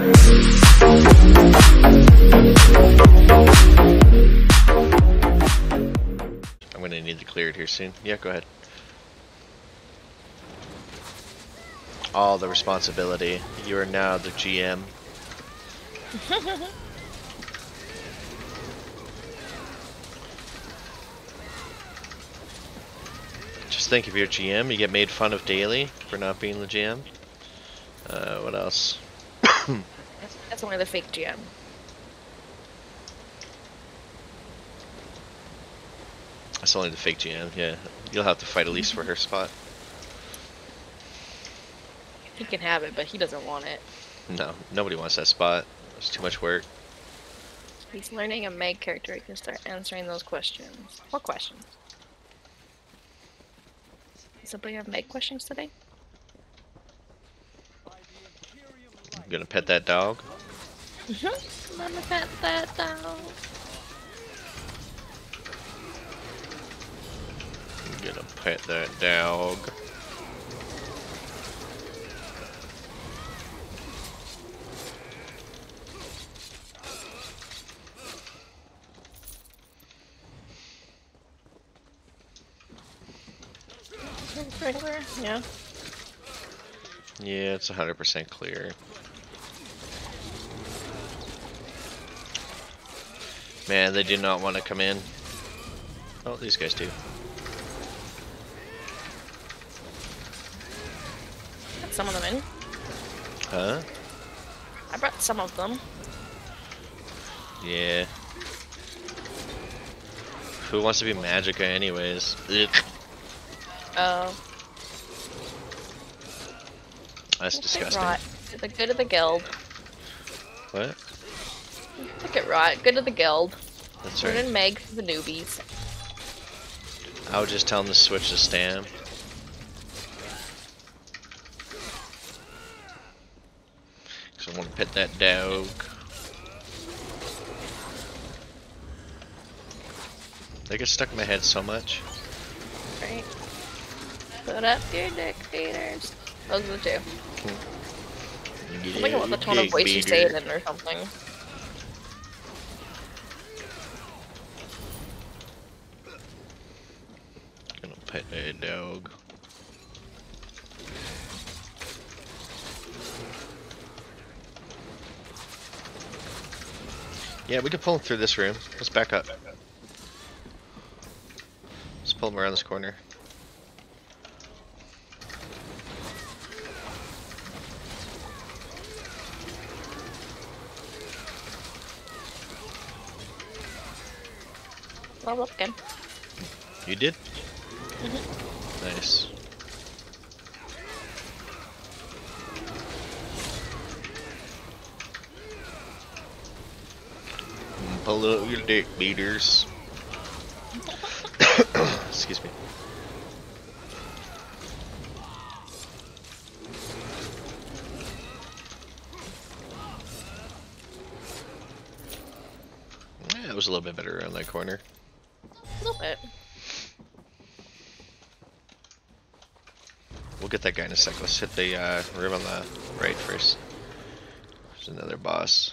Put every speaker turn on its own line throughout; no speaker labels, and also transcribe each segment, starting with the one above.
I'm gonna need to clear it here soon. Yeah, go ahead. All the responsibility. You are now the GM. Just think, if you're GM, you get made fun of daily for not being the GM. What else?
That's only the fake GM.
That's only the fake GM, yeah. You'll have to fight Elise for her spot.
He can have it, but he doesn't want it.
No, nobody wants that spot. It's too much work.
He's learning a Meg character. He can start answering those questions. What questions? Does somebody have Meg questions today?
I'm gonna pet that dog.
I'm gonna pet that dog.
I'm gonna pet that dog.
Regular? Yeah.
Yeah, it's 100% clear. Man, they do not want to come in. Oh, these guys do.
Got some of them in.
Huh?
I brought some of them.
Yeah. Who wants to be Magica anyways? Ugh.
Oh.
That's disgusting.
Right. The good of the guild.
What?
Look it right. Good of the guild.
That's
Learning
right.
Meg for the newbies.
I would just tell them to switch to Stam. Cause I want to pet that dog. They get stuck in my head so much.
Right. Put up your dick beaters. Those are the two. I'm thinking about the tone of voice you say it in or something.
Gonna pet a dog. Yeah, we can pull him through this room. Let's back up. Let's pull him around this corner.
Level up again.
You did?
Mm-hmm.
Nice. Pull out your dick beaters. Excuse me. Yeah, it was a little bit better around that corner.
A little bit.
We'll get that guy in a sec. Let's hit the room on the right first. There's another boss.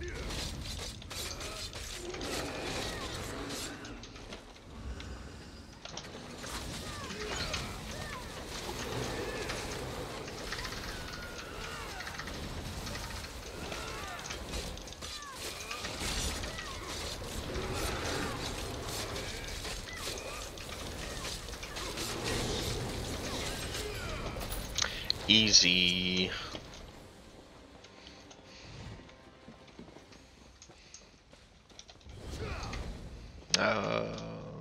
Easy. Oh,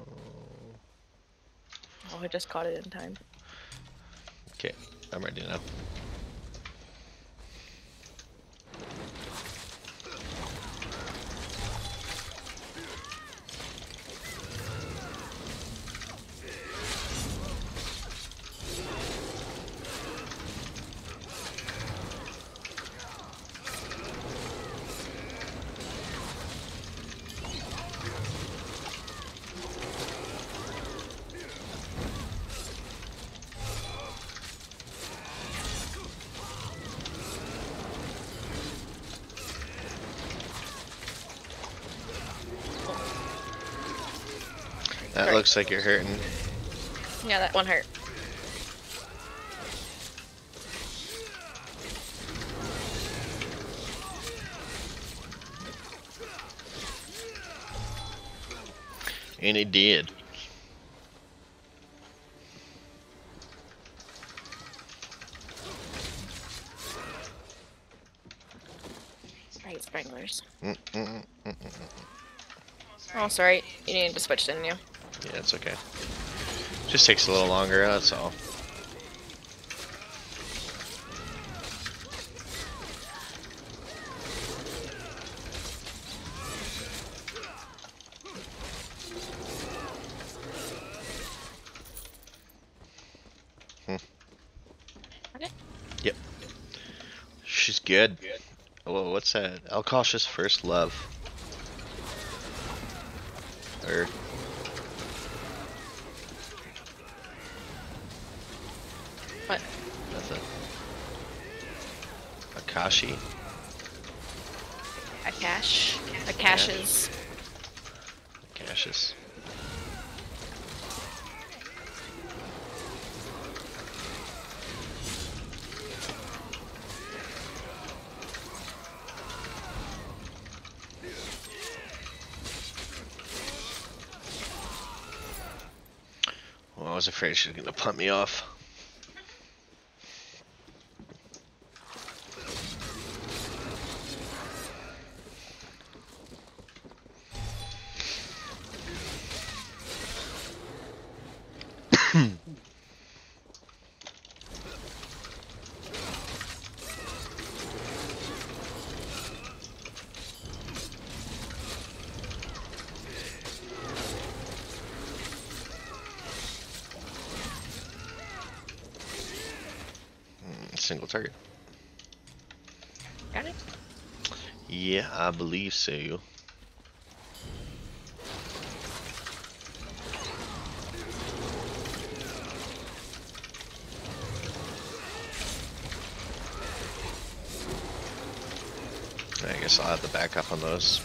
I just caught it in time.
okay, I'm ready now. That looks like you're hurting.
Yeah, that one hurt.
And it did.
Right, sprinklers. Oh, sorry. You needed to switch, didn't you?
Yeah, it's okay. Just takes a little longer, that's all.
Okay.
Yep. She's good. Oh, what's that? Alcautious First Love. Or...
What?
Nothing. Akashi.
A cache. A caches.
Caches. Well, I was afraid she was gonna pump me off. Single target.
Got it?
Yeah, I believe so. I guess I'll have to back up on those.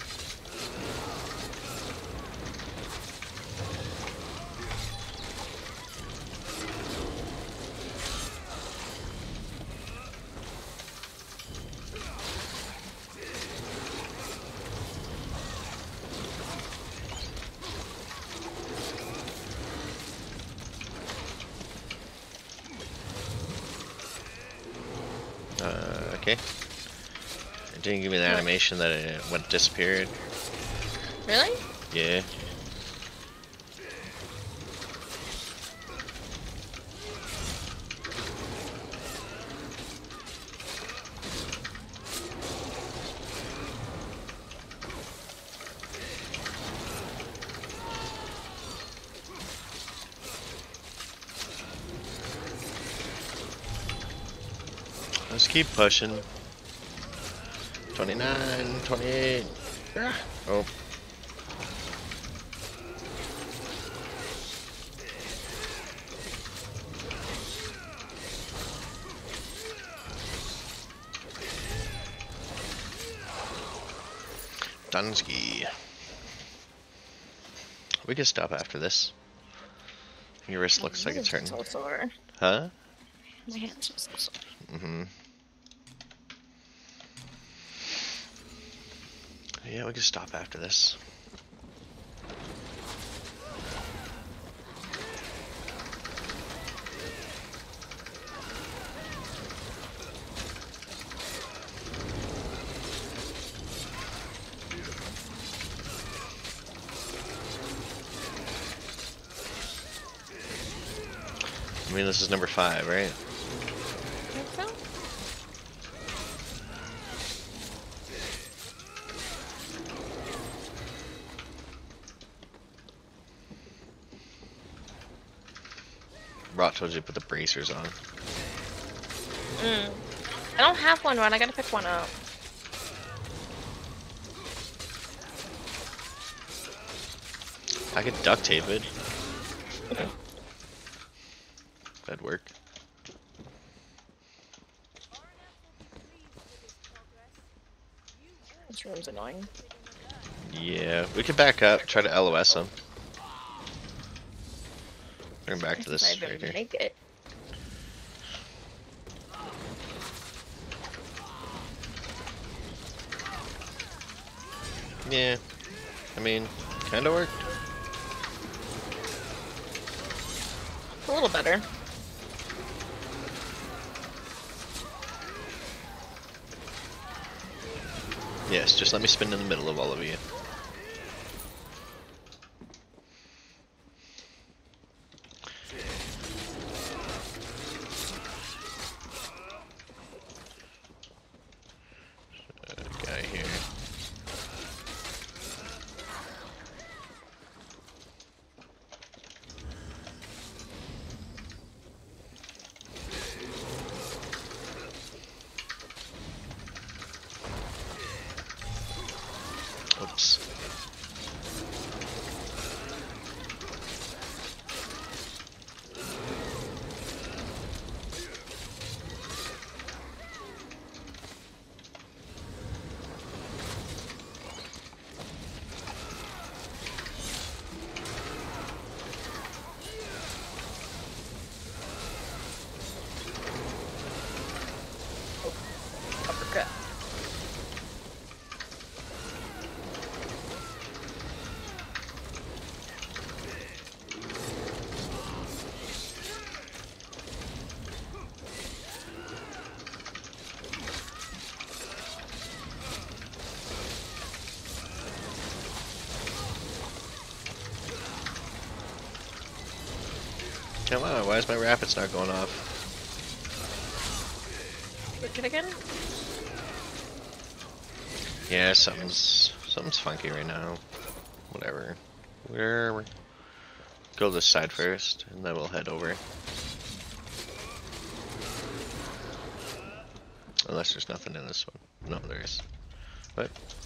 Okay. It didn't give me the animation that it went disappeared.
Really?
Yeah. Let's keep pushing. 29, 28. Oh. Dunsky. We can stop after this. Your wrist looks like it's hurting.
So sore.
Huh?
My hands are so sore.
Mm-hmm. Yeah, we can stop after this. I mean, this is number 5, right?
Think so?
Rot told you to put the bracers on.
I don't have one, Ron. I gotta pick one up.
I could duct tape it. That'd work.
This room's annoying.
Yeah, we could back up, try to LOS him. Turn back to this
I
right here.
make it.
Yeah, I mean, kind of worked.
A little better.
Yes, just let me spin in the middle of all of you. Guy here. Oops.
Uppercut.
Come on, why is my rapids not going off?
Click it again.
Yeah, something's funky right now. Whatever. We're go this side first, and then we'll head over. Unless there's nothing in this one. No, there is. What?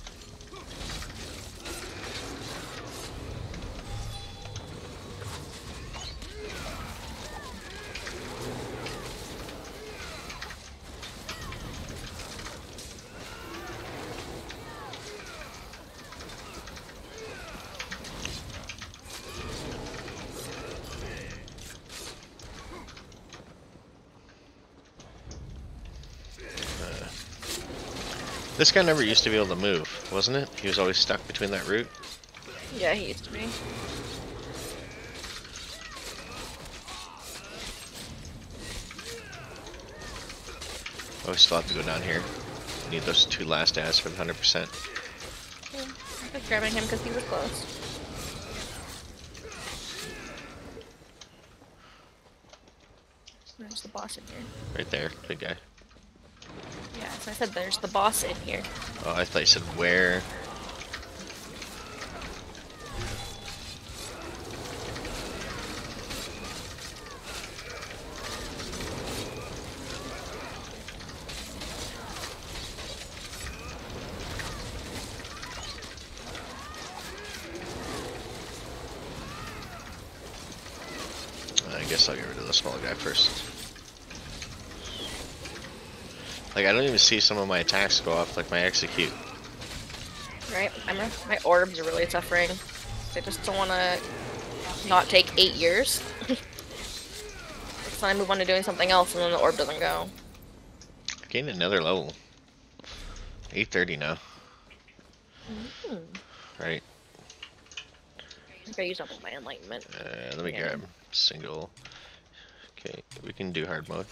This guy never used to be able to move, wasn't it? He was always stuck between that root.
Yeah, he used to be.
Oh, we still have to go down here. Need those two last ads for the 100%.
Yeah, I was grabbing him because he was close. There's the boss in here.
Right there, big guy.
Yeah, so I said there's the boss in here.
Oh, I thought you said where. I guess I'll get rid of the small guy first. Like, I don't even see some of my attacks go off, like my execute.
Right? My orbs are really suffering. I just don't want to not take 8 years. So I move on to doing something else and then the orb doesn't go.
I gained another level. 830 now. Right.
I think I used up all my enlightenment.
Let me grab single. Okay, we can do hard mode.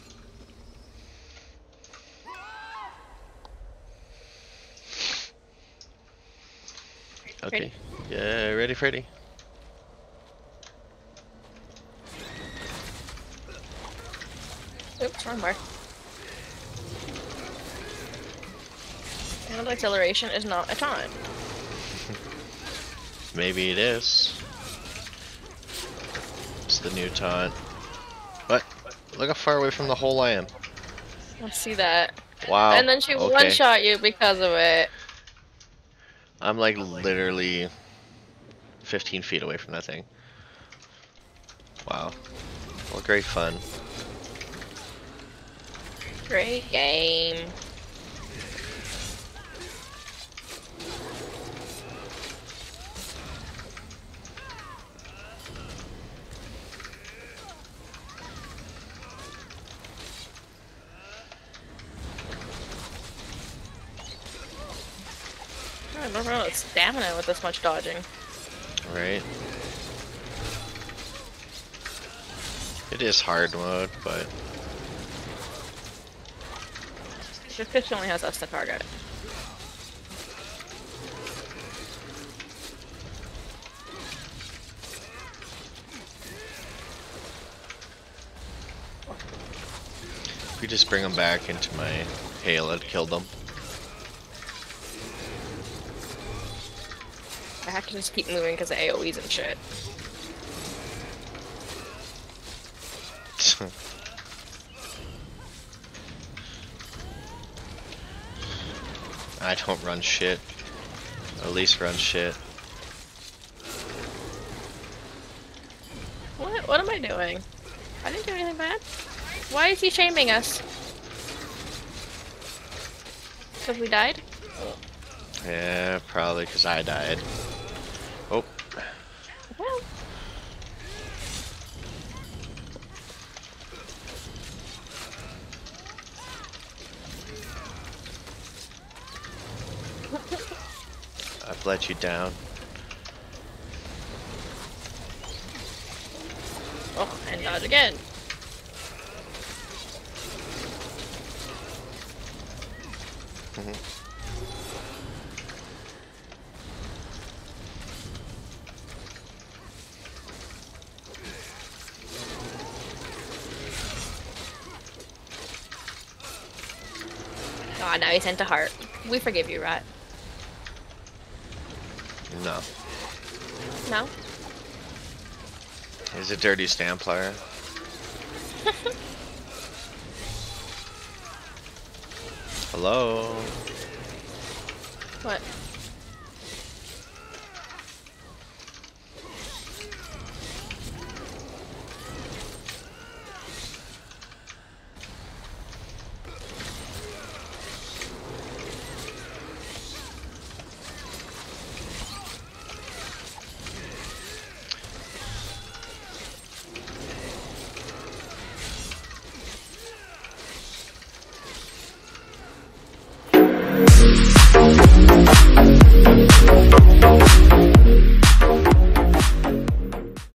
Okay.
Ready?
Yeah, ready, Freddy?
Oops, wrong bar. And acceleration is not a taunt.
Maybe it is. It's the new taunt. What? Look how far away from the hole I am.
Let's see that.
Wow.
And then she
okay.
one-shot you because of it.
I'm like literally 15 feet away from that thing. Wow. Well, great fun.
Great game. I don't know, it's stamina with this much dodging.
Right? It is hard mode, but...
The fish only has us to target.
If we just bring them back into my hail, I'd kill them.
I have to just keep moving because of AoEs and shit.
I don't run shit. Or at least run shit.
What am I doing? I didn't do anything bad. Why is he shaming us? Because we died?
Yeah, probably because I died. Oh.
Well.
I've let you down.
Oh, and dodge again. Oh, now he's into heart. We forgive you, right?
No.
No?
He's a dirty Stamplar. Hello?
What?